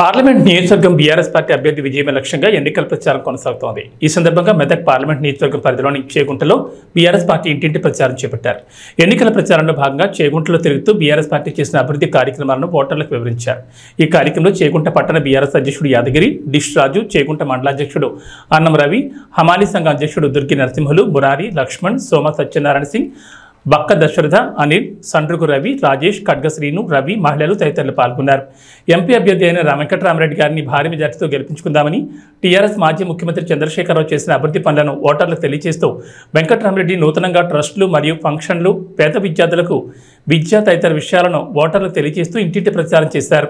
Parliament నియోజకవర్గం BRS party అభ్యర్థి విజయమే లక్ష్యంగా ఎన్నికల ప్రచారం కొనసాగుతోంది. ఈ సందర్భంగా మెదక్ పార్లమెంట్ నియోజకవర్గం పరిధిలోని చేగుంటలో బీఆర్ఎస్ పార్టీ ఇంటింటి ప్రచారం చేపట్టారు. ఎన్నికల ప్రచారంలో భాగంగా చేగుంటలో తిరుగుతూ బీఆర్ఎస్ పార్టీ చేసిన అభివృద్ధి కార్యక్రమాలను ఓటర్లకు వివరించారు. ఈ కార్యక్రమంలో చేగుంట పట్టణ బీఆర్ఎస్ అధ్యక్షుడు యాదగిరి, డిష్ రాజు, చేగుంట మండలాధ్యక్షుడు అన్నం రవి, హమాలీ సంఘ అధ్యక్షుడు దుర్గి నరసింహులు, మురారి, లక్ష్మణ్, సోమ సత్యనారాయణ సింగ్, బక్క దశరథ, అనిల్, సండ్రుగు రవి, రాజేష్, ఖడ్గ శ్రీను, రవి, మహిళలు తదితరులు పాల్గొన్నారు. ఎంపీ అభ్యర్థి అయిన వెంకటరామరెడ్డి గారిని భారీ మెజార్టీతో గెలిపించుకుందామని టీఆర్ఎస్ మాజీ ముఖ్యమంత్రి చంద్రశేఖరరావు చేసిన అభివృద్ధి పనులను ఓటర్లకు తెలియజేస్తూ వెంకటరామరెడ్డి నూతనంగా ట్రస్టులు మరియు ఫంక్షన్లు, పేద విద్యార్థులకు విద్యా తదితర విషయాలను ఓటర్లకు తెలియజేస్తూ ఇంటింటి ప్రచారం చేశారు.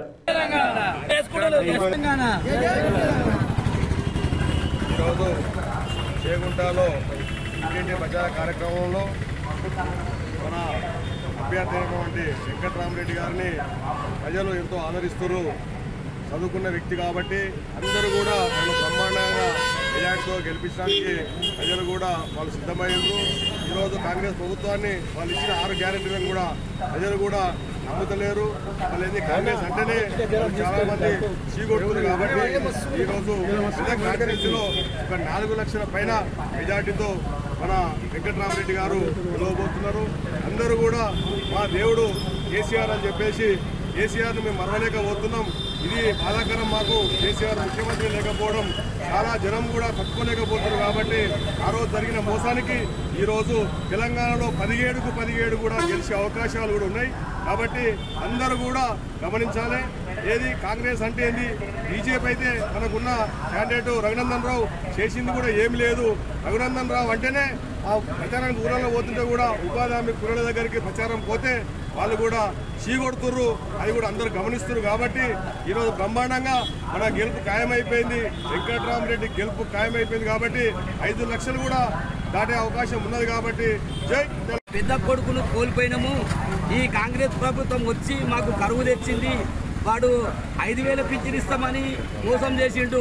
మన అభ్యర్థి అయినటువంటి వెంకటరామరెడ్డి గారిని ప్రజలు ఎంతో ఆదరిస్తారు. చదువుకున్న వ్యక్తి కాబట్టి అందరూ కూడా వాళ్ళు బ్రహ్మాండంగా మెజార్టీతో గెలిపించడానికి ప్రజలు కూడా వాళ్ళు సిద్ధమయ్యారు. ఈరోజు కాంగ్రెస్ ప్రభుత్వాన్ని వాళ్ళు ఇచ్చిన 6 గ్యారెంటీలను కూడా ప్రజలు కూడా నమ్ముతలేరు. వాళ్ళు కాంగ్రెస్ అంటేనే చాలామంది చీకొడుతున్నారు. కాబట్టి ఈరోజు మెదక్ కాంగ్రెస్లో ఒక 4 లక్షల పైన మెజార్టీతో మన వెంకటరామరెడ్డి గారు గెలవబోతున్నారు. అందరూ కూడా మా దేవుడు కేసీఆర్ అని చెప్పేసి కేసీఆర్ను మేము మరవలేకపోతున్నాం. ఇది బాధాకరం. మాకు కేసీఆర్ ముఖ్యమంత్రి లేకపోవడం చాలా జనం కూడా తట్టుకోలేకపోతున్నారు. కాబట్టి ఆ రోజు జరిగిన మోసానికి ఈరోజు తెలంగాణలో 17కు 17 కూడా గెలిచే అవకాశాలు కూడా ఉన్నాయి. కాబట్టి అందరూ కూడా గమనించాలి. ఏది కాంగ్రెస్ అంటే ఏంది, బీజేపీ అయితే మనకున్న క్యాండిడేట్ రఘునందన్ రావు చేసింది కూడా ఏమి లేదు. రఘునందన్ రావు అంటేనే ఆ ప్రచారానికి ఊళ్ళలో పోతుంటే కూడా ఉపాధి హామీ కూరల దగ్గరికి ప్రచారం పోతే వాళ్ళు కూడా చీకొడుతుర్రు. అది కూడా అందరూ గమనిస్తున్నారు. కాబట్టి ఈరోజు బ్రహ్మాండంగా మన గెలుపు ఖాయమైపోయింది. వెంకటరామరెడ్డి గెలుపు ఖాయమైపోయింది. కాబట్టి 5 లక్షలు కూడా దాటే అవకాశం ఉన్నది. కాబట్టి జై పెద్ద కొడుకును కోల్పోయినాము. ఈ కాంగ్రెస్ ప్రభుత్వం వచ్చి మాకు కరువు తెచ్చింది. వాడు 5,000 పింఛన్ ఇస్తామని మోసం చేసిండు.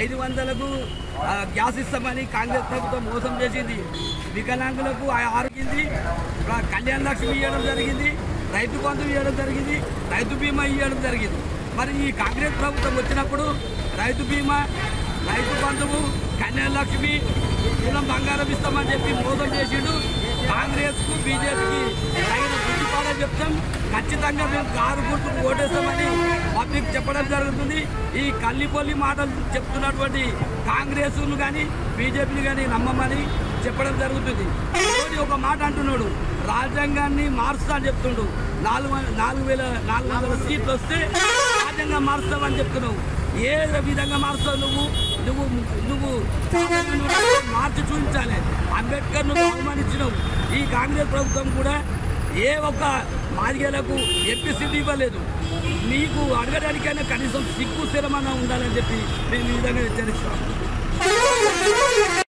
500కు గ్యాస్ ఇస్తామని కాంగ్రెస్ ప్రభుత్వం మోసం చేసింది. వికలాంగులకు ఆరోగ్యంది, కళ్యాణ లక్ష్మి ఇవ్వడం జరిగింది, రైతు బంధు ఇవ్వడం జరిగింది, రైతు బీమా ఇవ్వడం జరిగింది. మరి ఈ కాంగ్రెస్ ప్రభుత్వం వచ్చినప్పుడు రైతు బీమా, రైతు బంధువు, కళ్యాణ లక్ష్మి, తులం బంగారం ఇస్తామని చెప్పి మోసం చేసిండు. కాంగ్రెస్కు బీజేపీకి తగిన గుర్తుపాఠం చెప్తాం. ఖచ్చితంగా మేము కారు గుర్తుకు ఓటేస్తామని పబ్లిక్ చెప్పడం జరుగుతుంది. ఈ కల్లిపల్లి మాటలు చెప్తున్నటువంటి కాంగ్రెస్ను కానీ బీజేపీని కానీ నమ్మమని చెప్పడం జరుగుతుంది. ఒక మాట అంటున్నాడు, రాజ్యాంగాన్ని మారుస్తా అని చెప్తుండు. 4,400 సీట్లు వస్తే రాజ్యాంగం మారుస్తామని చెప్తున్నావు. ఏ విధంగా మారుస్తావు నువ్వు? మార్చి చూపించాలి. అంబేద్కర్ను అవమానించినావు. ఈ కాంగ్రెస్ ప్రభుత్వం కూడా ఏ ఒక్క మాదిగలకు ఎంపీ సీట్ ఇవ్వలేదు. నీకు అడగడానికైనా కనీసం సిగ్గు స్థిరమన్నా ఉండాలని చెప్పి మేము ఈ విధంగా హెచ్చరిస్తాం.